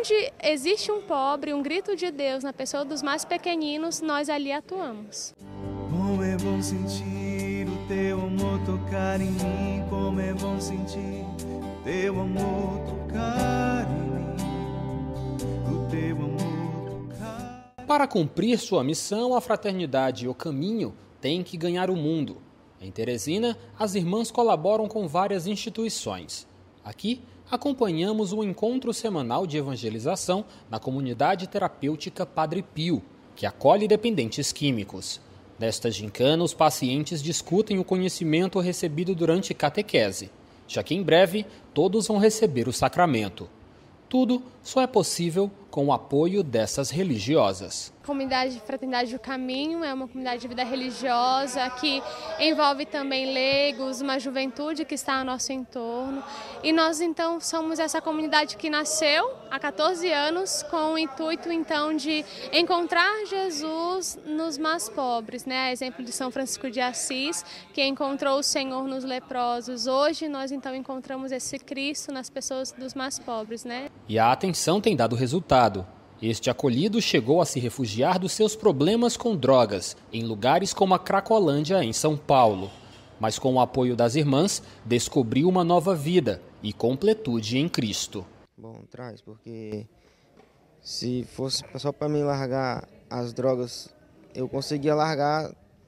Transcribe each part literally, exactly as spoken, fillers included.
Onde existe um pobre, um grito de Deus na pessoa dos mais pequeninos, nós ali atuamos. Como é bom sentir o teu amor tocar em mim, como é bom sentir o teu amor tocar em mim, o teu amor tocar. Para cumprir sua missão, a Fraternidade O Caminho tem que ganhar o mundo. Em Teresina, as irmãs colaboram com várias instituições. Aqui, acompanhamos o encontro semanal de evangelização na comunidade terapêutica Padre Pio, que acolhe dependentes químicos. Nesta gincana, os pacientes discutem o conhecimento recebido durante catequese, já que em breve todos vão receber o sacramento. Tudo só é possível com o apoio dessas religiosas. A comunidade Fraternidade do Caminho é uma comunidade de vida religiosa que envolve também leigos, uma juventude que está ao nosso entorno. E nós, então, somos essa comunidade que nasceu há quatorze anos com o intuito, então, de encontrar Jesus nos mais pobres, né? A exemplo de São Francisco de Assis, que encontrou o Senhor nos leprosos. Hoje, nós, então, encontramos esse Cristo nas pessoas dos mais pobres, né? E a atenção tem dado resultado. Este acolhido chegou a se refugiar dos seus problemas com drogas em lugares como a Cracolândia, em São Paulo. Mas com o apoio das irmãs, descobriu uma nova vida e completude em Cristo. Bom, traz, porque se fosse só para mim largar as drogas, eu conseguia largar,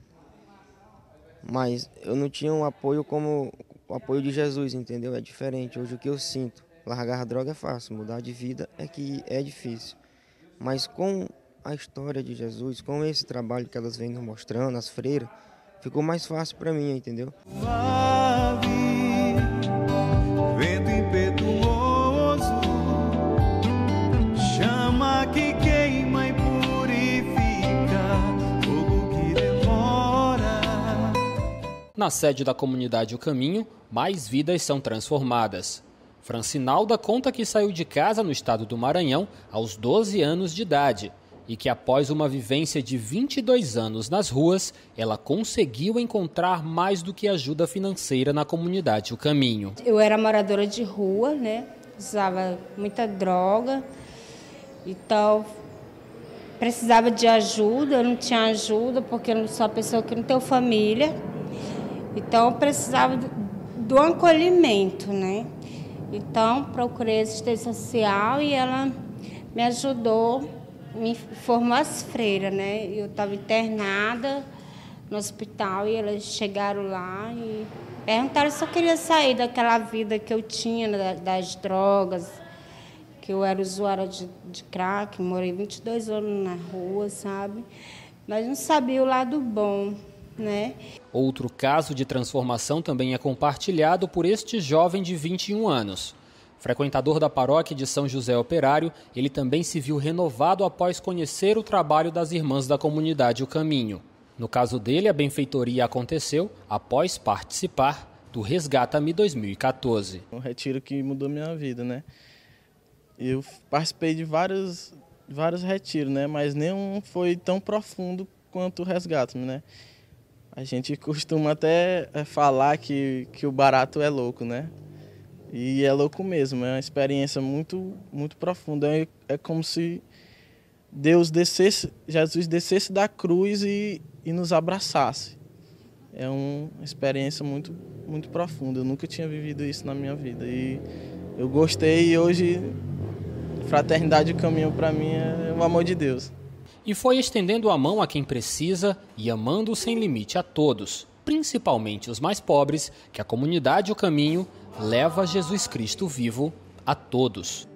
mas eu não tinha um apoio como o apoio de Jesus, entendeu? É diferente. Hoje o que eu sinto, largar a droga é fácil, mudar de vida é que é difícil. Mas com a história de Jesus, com esse trabalho que elas vêm nos mostrando, as freiras, ficou mais fácil para mim, entendeu? Suave, vento impetuoso, chama que queima e purifica, fogo que demora. Na sede da comunidade O Caminho, mais vidas são transformadas. Francinalda conta que saiu de casa no estado do Maranhão aos doze anos de idade e que após uma vivência de vinte e dois anos nas ruas, ela conseguiu encontrar mais do que ajuda financeira na comunidade O Caminho. Eu era moradora de rua, né? Usava muita droga, então precisava de ajuda, eu não tinha ajuda porque eu sou uma pessoa que não tem família, então eu precisava do acolhimento, né? Então, procurei assistência social e ela me ajudou, me formou as freiras, né? Eu estava internada no hospital e elas chegaram lá e perguntaram se eu queria sair daquela vida que eu tinha, das drogas, que eu era usuária de, de crack, morei vinte e dois anos na rua, sabe? Mas não sabia o lado bom, né? Outro caso de transformação também é compartilhado por este jovem de vinte e um anos. Frequentador da paróquia de São José Operário, ele também se viu renovado após conhecer o trabalho das irmãs da comunidade O Caminho. No caso dele, a benfeitoria aconteceu após participar do Resgata-me dois mil e quatorze. Um retiro que mudou minha vida, né? Eu participei de vários, vários retiros, né? Mas nenhum foi tão profundo quanto o Resgata-me, né? A gente costuma até falar que, que o barato é louco, né? E é louco mesmo, é uma experiência muito, muito profunda. É, é como se Deus descesse, Jesus descesse da cruz e, e nos abraçasse. É uma experiência muito, muito profunda. Eu nunca tinha vivido isso na minha vida. E eu gostei e hoje Fraternidade do Caminho para mim é o amor de Deus. E foi estendendo a mão a quem precisa e amando sem limite a todos, principalmente os mais pobres, que a comunidade O Caminho leva Jesus Cristo vivo a todos.